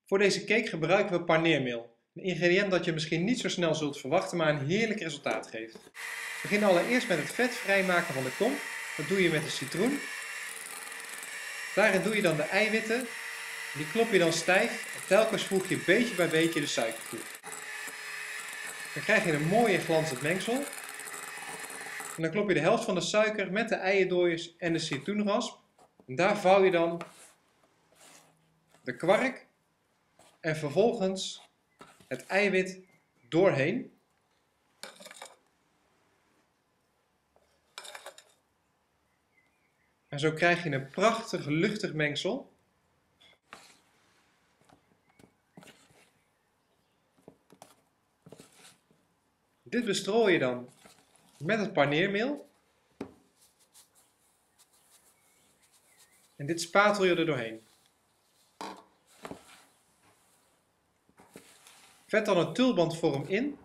Voor deze cake gebruiken we paneermeel. Een ingrediënt dat je misschien niet zo snel zult verwachten, maar een heerlijk resultaat geeft. Begin allereerst met het vet vrijmaken van de kom. Dat doe je met de citroen. Daarin doe je dan de eiwitten. Die klop je dan stijf en telkens voeg je beetje bij beetje de suiker toe. Dan krijg je een mooie glanzend mengsel. En dan klop je de helft van de suiker met de eierdooiers en de citroenrasp. En daar vouw je dan de kwark en vervolgens het eiwit doorheen. En zo krijg je een prachtig luchtig mengsel. Dit bestrooi je dan met het paneermeel. En dit spatel je er doorheen. Vet dan een tulbandvorm in.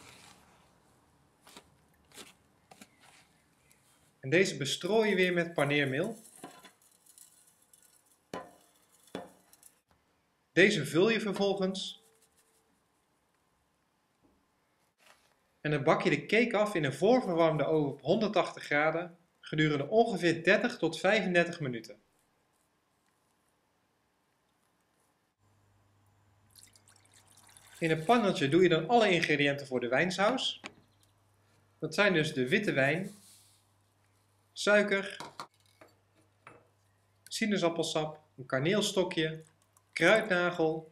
En deze bestrooi je weer met paneermeel. Deze vul je vervolgens. En dan bak je de cake af in een voorverwarmde oven op 180 graden gedurende ongeveer 30 tot 35 minuten. In een pannetje doe je dan alle ingrediënten voor de wijnsaus. Dat zijn dus de witte wijn, suiker, sinaasappelsap, een kaneelstokje, kruidnagel,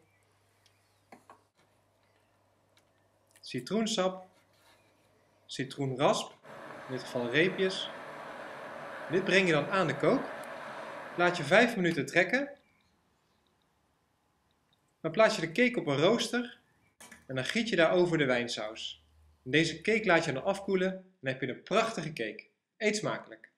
citroensap, citroenrasp, in dit geval reepjes. Dit breng je dan aan de kook. Laat je 5 minuten trekken. Dan plaats je de cake op een rooster en dan giet je daarover de wijnsaus. Deze cake laat je dan afkoelen en dan heb je een prachtige cake. Eet smakelijk!